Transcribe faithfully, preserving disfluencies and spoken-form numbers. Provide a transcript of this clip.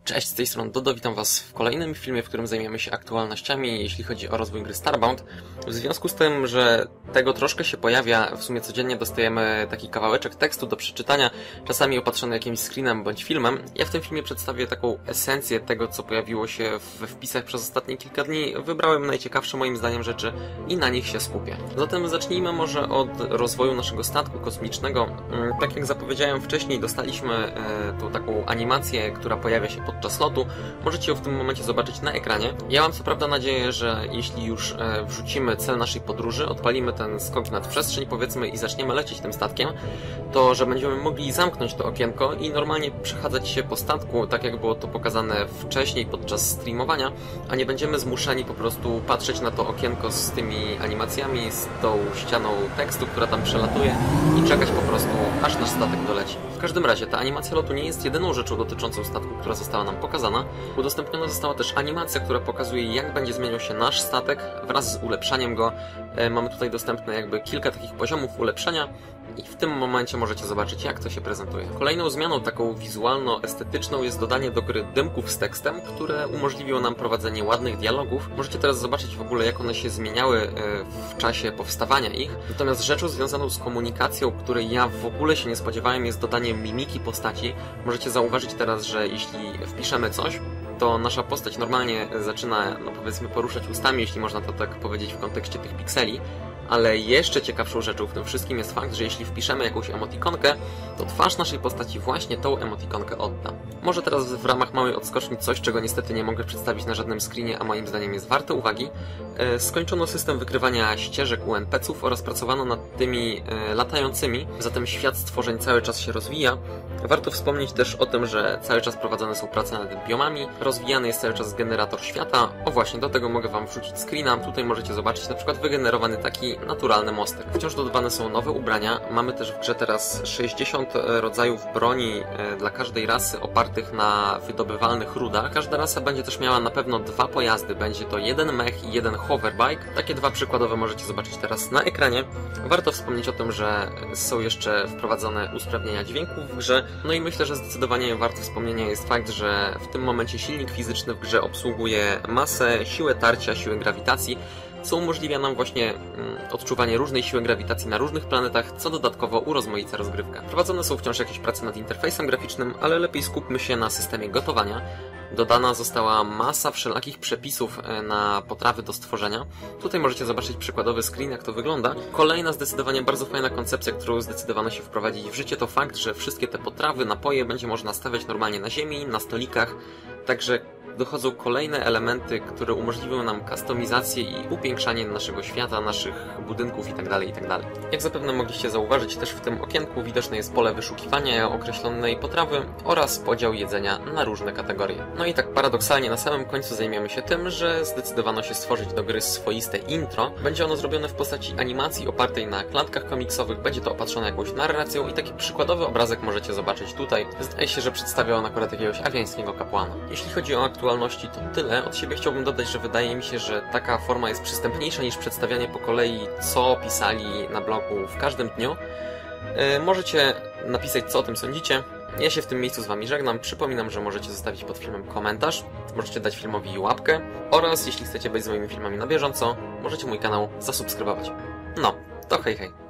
Cześć, z tej strony Dodo, witam Was w kolejnym filmie, w którym zajmiemy się aktualnościami, jeśli chodzi o rozwój gry Starbound. W związku z tym, że tego troszkę się pojawia, w sumie codziennie dostajemy taki kawałeczek tekstu do przeczytania, czasami opatrzony jakimś screenem bądź filmem. Ja w tym filmie przedstawię taką esencję tego, co pojawiło się we wpisach przez ostatnie kilka dni. Wybrałem najciekawsze moim zdaniem rzeczy i na nich się skupię. Zatem zacznijmy może od rozwoju naszego statku kosmicznego. Tak jak zapowiedziałem wcześniej, dostaliśmy tą taką animację, która pojawia się pod podczas lotu. Możecie ją w tym momencie zobaczyć na ekranie. Ja mam co prawda nadzieję, że jeśli już e, wrzucimy cel naszej podróży, odpalimy ten skok nad przestrzeń, powiedzmy, i zaczniemy lecieć tym statkiem, to że będziemy mogli zamknąć to okienko i normalnie przechadzać się po statku, tak jak było to pokazane wcześniej podczas streamowania, a nie będziemy zmuszeni po prostu patrzeć na to okienko z tymi animacjami, z tą ścianą tekstu, która tam przelatuje i czekać po prostu, aż nasz statek doleci. W każdym razie ta animacja lotu nie jest jedyną rzeczą dotyczącą statku, która została nam pokazana. Udostępniona została też animacja, która pokazuje, jak będzie zmieniał się nasz statek wraz z ulepszaniem go. E, mamy tutaj dostępne jakby kilka takich poziomów ulepszenia i w tym momencie możecie zobaczyć, jak to się prezentuje. Kolejną zmianą taką wizualno-estetyczną jest dodanie do gry dymków z tekstem, które umożliwią nam prowadzenie ładnych dialogów. Możecie teraz zobaczyć w ogóle, jak one się zmieniały w czasie powstawania ich. Natomiast rzeczą związaną z komunikacją, której ja w ogóle się nie spodziewałem, jest dodanie mimiki postaci. Możecie zauważyć teraz, że jeśli wpiszemy coś, to nasza postać normalnie zaczyna, no powiedzmy, poruszać ustami, jeśli można to tak powiedzieć w kontekście tych pikseli. Ale jeszcze ciekawszą rzeczą w tym wszystkim jest fakt, że jeśli wpiszemy jakąś emotikonkę, to twarz naszej postaci właśnie tą emotikonkę odda. Może teraz w ramach małej odskoczni coś, czego niestety nie mogę przedstawić na żadnym screenie, a moim zdaniem jest warte uwagi. E, skończono system wykrywania ścieżek u en pe ce ów oraz pracowano nad tymi e, latającymi, zatem świat stworzeń cały czas się rozwija. Warto wspomnieć też o tym, że cały czas prowadzone są prace nad biomami, rozwijany jest cały czas generator świata. O właśnie, do tego mogę Wam wrzucić screena. Tutaj możecie zobaczyć na przykład wygenerowany taki naturalny mostek. Wciąż dodawane są nowe ubrania. Mamy też w grze teraz sześćdziesiąt rodzajów broni dla każdej rasy opartych na wydobywalnych rudach. Każda rasa będzie też miała na pewno dwa pojazdy. Będzie to jeden mech i jeden hoverbike. Takie dwa przykładowe możecie zobaczyć teraz na ekranie. Warto wspomnieć o tym, że są jeszcze wprowadzone usprawnienia dźwięku w grze. No i myślę, że zdecydowanie wart wspomnienia jest fakt, że w tym momencie silnik fizyczny w grze obsługuje masę, siłę tarcia, siłę grawitacji, co umożliwia nam właśnie mm, odczuwanie różnej siły grawitacji na różnych planetach, co dodatkowo urozmaica rozgrywkę. Prowadzone są wciąż jakieś prace nad interfejsem graficznym, ale lepiej skupmy się na systemie gotowania. Dodana została masa wszelakich przepisów na potrawy do stworzenia. Tutaj możecie zobaczyć przykładowy screen, jak to wygląda. Kolejna zdecydowanie bardzo fajna koncepcja, którą zdecydowano się wprowadzić w życie, to fakt, że wszystkie te potrawy, napoje będzie można stawiać normalnie na ziemi, na stolikach, także dochodzą kolejne elementy, które umożliwią nam kustomizację i upiększanie naszego świata, naszych budynków itd., itd. Jak zapewne mogliście zauważyć, też w tym okienku widoczne jest pole wyszukiwania określonej potrawy oraz podział jedzenia na różne kategorie. No i tak paradoksalnie na samym końcu zajmiemy się tym, że zdecydowano się stworzyć do gry swoiste intro. Będzie ono zrobione w postaci animacji opartej na klatkach komiksowych, będzie to opatrzone jakąś narracją i taki przykładowy obrazek możecie zobaczyć tutaj. Zdaje się, że przedstawia on akurat jakiegoś awiańskiego kapłana. Jeśli chodzi o aktualność, to tyle. Od siebie chciałbym dodać, że wydaje mi się, że taka forma jest przystępniejsza niż przedstawianie po kolei, co pisali na blogu w każdym dniu. Yy, możecie napisać, co o tym sądzicie. Ja się w tym miejscu z Wami żegnam. Przypominam, że możecie zostawić pod filmem komentarz, możecie dać filmowi łapkę oraz jeśli chcecie być z moimi filmami na bieżąco, możecie mój kanał zasubskrybować. No, to hej hej.